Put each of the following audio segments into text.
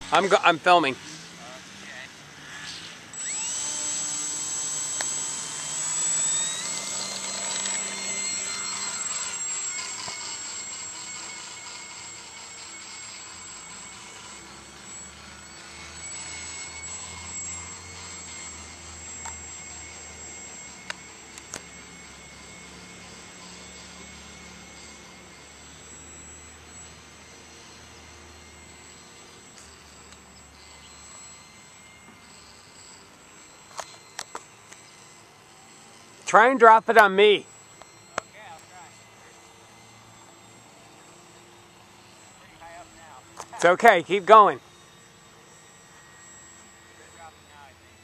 I'm filming. Try and drop it on me. Okay, I'll try. Pretty high up now. It's okay, keep going. Good dropping now, I think.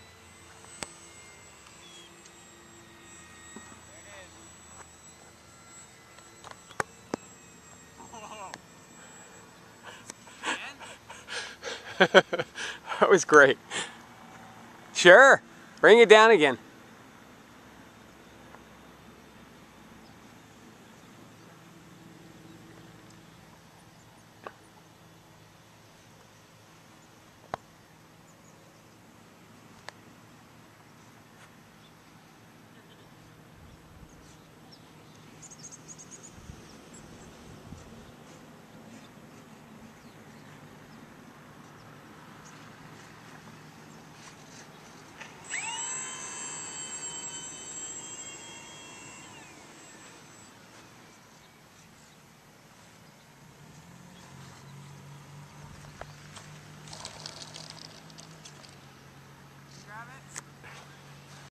There it is. And? That was great. Sure, bring it down again.